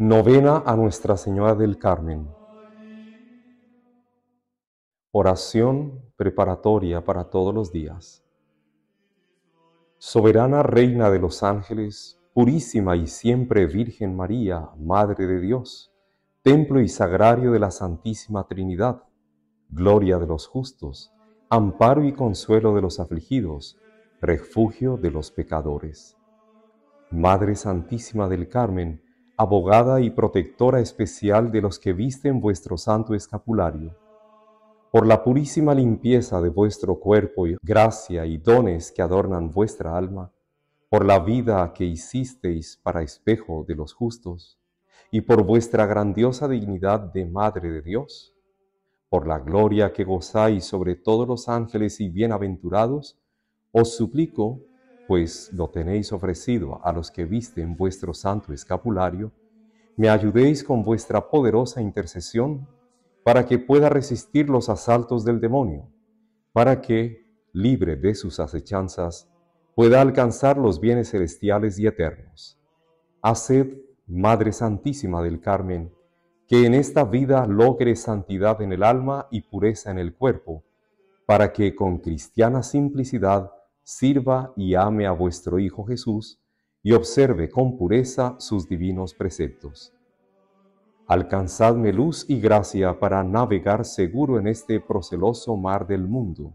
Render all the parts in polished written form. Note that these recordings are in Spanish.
Novena a Nuestra Señora del Carmen. Oración preparatoria para todos los días. Soberana Reina de los Ángeles, purísima y siempre Virgen María, Madre de Dios, templo y sagrario de la Santísima Trinidad, gloria de los justos, amparo y consuelo de los afligidos, refugio de los pecadores. Madre Santísima del Carmen, abogada y protectora especial de los que visten vuestro santo escapulario, por la purísima limpieza de vuestro cuerpo y gracia y dones que adornan vuestra alma, por la vida que hicisteis para espejo de los justos, y por vuestra grandiosa dignidad de Madre de Dios, por la gloria que gozáis sobre todos los ángeles y bienaventurados, os suplico, pues lo tenéis ofrecido a los que visten vuestro santo escapulario, me ayudéis con vuestra poderosa intercesión para que pueda resistir los asaltos del demonio, para que, libre de sus acechanzas, pueda alcanzar los bienes celestiales y eternos. Haced, Madre Santísima del Carmen, que en esta vida logre santidad en el alma y pureza en el cuerpo, para que con cristiana simplicidad sirva y ame a vuestro Hijo Jesús y observe con pureza sus divinos preceptos. Alcanzadme luz y gracia para navegar seguro en este proceloso mar del mundo.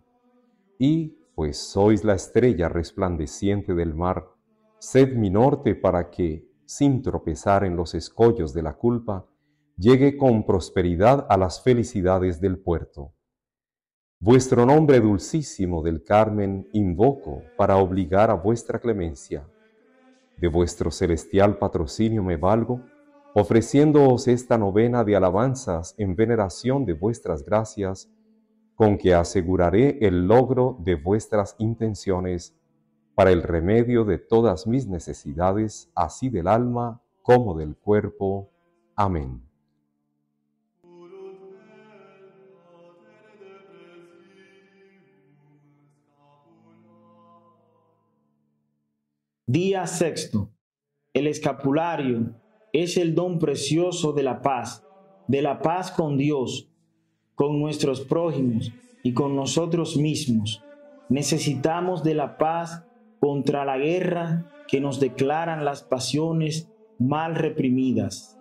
Y, pues sois la estrella resplandeciente del mar, sed mi norte para que, sin tropezar en los escollos de la culpa, llegue con prosperidad a las felicidades del puerto. Vuestro nombre dulcísimo del Carmen invoco para obligar a vuestra clemencia. De vuestro celestial patrocinio me valgo, ofreciéndoos esta novena de alabanzas en veneración de vuestras gracias, con que aseguraré el logro de vuestras intenciones para el remedio de todas mis necesidades, así del alma como del cuerpo. Amén. Día sexto. El escapulario es el don precioso de la paz con Dios, con nuestros prójimos y con nosotros mismos. Necesitamos de la paz contra la guerra que nos declaran las pasiones mal reprimidas.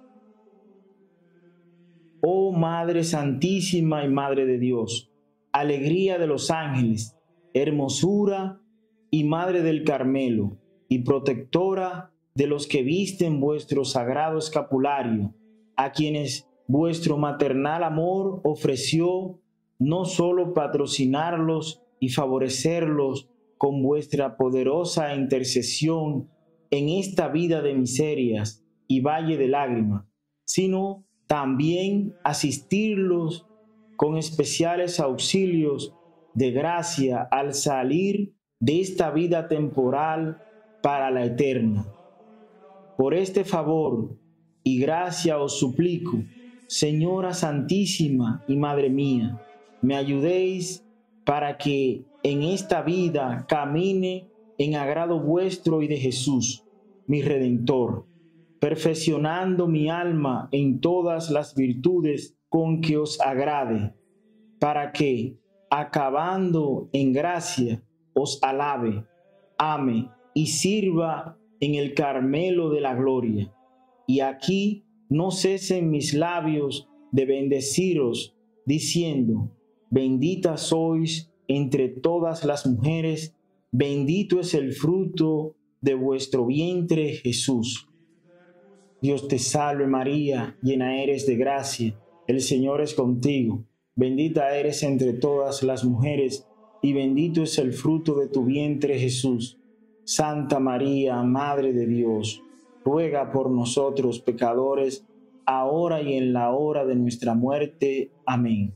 Oh Madre Santísima y Madre de Dios, alegría de los ángeles, hermosura y Madre del Carmelo, y protectora de los que visten vuestro sagrado escapulario, a quienes vuestro maternal amor ofreció no solo patrocinarlos y favorecerlos con vuestra poderosa intercesión en esta vida de miserias y valle de lágrimas, sino también asistirlos con especiales auxilios de gracia al salir de esta vida temporal para la eterna. Por este favor y gracia os suplico, Señora Santísima y Madre mía, me ayudéis para que en esta vida camine en agrado vuestro y de Jesús, mi Redentor, perfeccionando mi alma en todas las virtudes con que os agrade, para que, acabando en gracia, os alabe, ame y sirva en el Carmelo de la gloria. Y aquí no cesen mis labios de bendeciros, diciendo: bendita sois entre todas las mujeres, bendito es el fruto de vuestro vientre, Jesús. Dios te salve María, llena eres de gracia, el Señor es contigo, bendita eres entre todas las mujeres, y bendito es el fruto de tu vientre, Jesús. Santa María, Madre de Dios, ruega por nosotros pecadores, ahora y en la hora de nuestra muerte. Amén.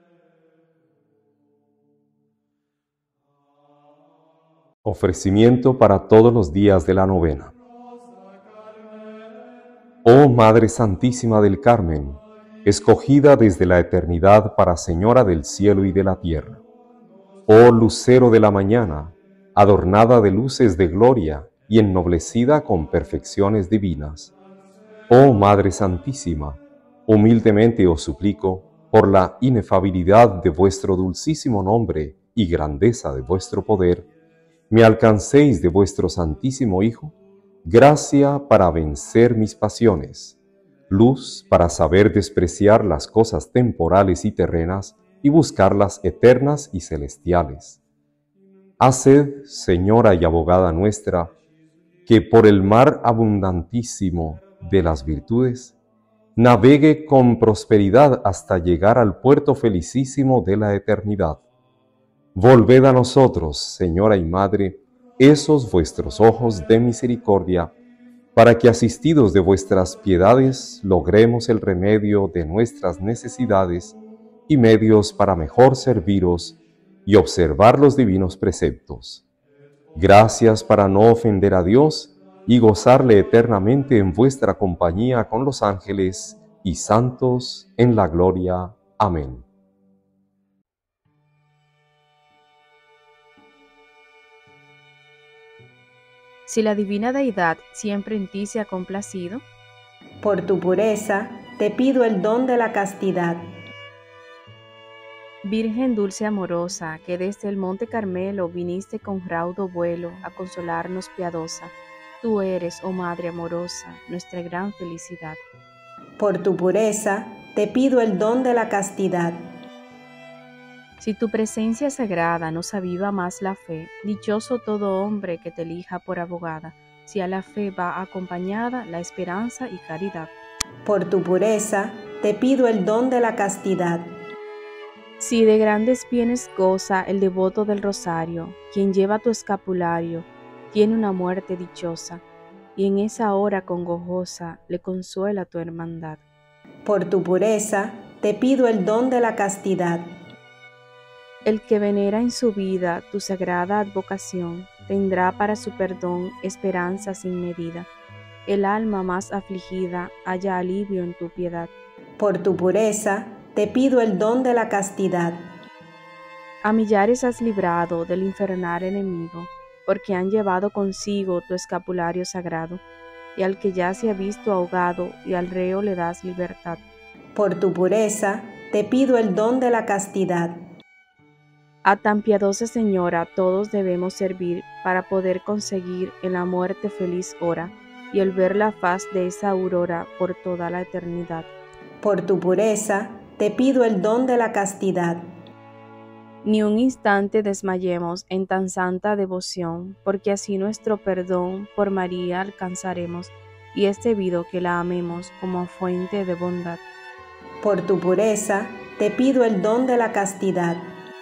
Ofrecimiento para todos los días de la novena. Oh Madre Santísima del Carmen, escogida desde la eternidad para Señora del cielo y de la tierra. Oh lucero de la mañana, adornada de luces de gloria y ennoblecida con perfecciones divinas. Oh Madre Santísima, humildemente os suplico, por la inefabilidad de vuestro dulcísimo nombre y grandeza de vuestro poder, me alcancéis de vuestro Santísimo Hijo, gracia para vencer mis pasiones, luz para saber despreciar las cosas temporales y terrenas y buscar las eternas y celestiales. Haced, Señora y abogada nuestra, que por el mar abundantísimo de las virtudes, navegue con prosperidad hasta llegar al puerto felicísimo de la eternidad. Volved a nosotros, Señora y Madre, esos vuestros ojos de misericordia, para que asistidos de vuestras piedades logremos el remedio de nuestras necesidades y medios para mejor serviros y observar los divinos preceptos. Gracias para no ofender a Dios y gozarle eternamente en vuestra compañía con los ángeles y santos en la gloria. Amén. Si la divina deidad siempre en ti se ha complacido, por tu pureza te pido el don de la castidad. Virgen dulce amorosa, que desde el monte Carmelo viniste con raudo vuelo a consolarnos piadosa, tú eres, oh Madre amorosa, nuestra gran felicidad. Por tu pureza te pido el don de la castidad. Si tu presencia sagrada nos aviva más la fe, dichoso todo hombre que te elija por abogada, si a la fe va acompañada la esperanza y caridad. Por tu pureza te pido el don de la castidad. Si de grandes bienes goza el devoto del rosario, quien lleva tu escapulario, tiene una muerte dichosa, y en esa hora congojosa le consuela tu hermandad. Por tu pureza te pido el don de la castidad. El que venera en su vida tu sagrada advocación, tendrá para su perdón esperanza sin medida. El alma más afligida halla alivio en tu piedad. Por tu pureza te pido el don de la castidad. A millares has librado del infernal enemigo, porque han llevado consigo tu escapulario sagrado, y al que ya se ha visto ahogado, y al reo le das libertad. Por tu pureza te pido el don de la castidad. A tan piadosa Señora todos debemos servir para poder conseguir en la muerte feliz hora, y el ver la faz de esa aurora por toda la eternidad. Por tu pureza te pido el don de la castidad. Ni un instante desmayemos en tan santa devoción, porque así nuestro perdón por María alcanzaremos, y es debido que la amemos como fuente de bondad. Por tu pureza te pido el don de la castidad.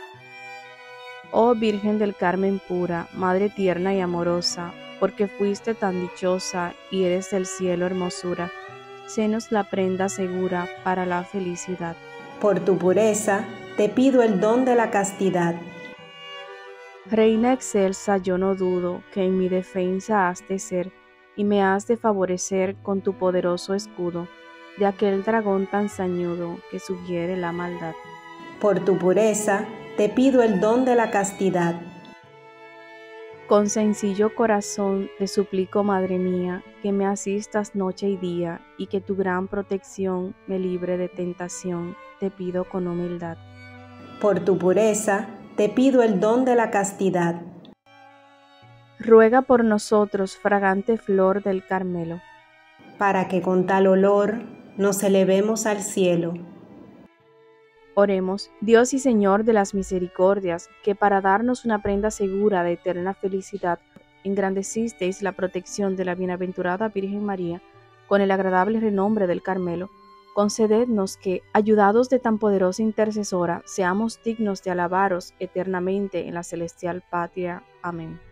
Oh Virgen del Carmen pura, Madre tierna y amorosa, porque fuiste tan dichosa y eres del cielo hermosura, sénos la prenda segura para la felicidad. Por tu pureza te pido el don de la castidad. Reina excelsa, yo no dudo que en mi defensa has de ser, y me has de favorecer con tu poderoso escudo, de aquel dragón tan sañudo que sugiere la maldad. Por tu pureza te pido el don de la castidad. Con sencillo corazón te suplico, Madre mía, que me asistas noche y día, y que tu gran protección me libre de tentación, te pido con humildad. Por tu pureza te pido el don de la castidad. Ruega por nosotros, fragante flor del Carmelo, para que con tal olor nos elevemos al cielo. Oremos, Dios y Señor de las misericordias, que para darnos una prenda segura de eterna felicidad, engrandecisteis la protección de la bienaventurada Virgen María con el agradable renombre del Carmelo. Concedednos que, ayudados de tan poderosa intercesora, seamos dignos de alabaros eternamente en la celestial patria. Amén.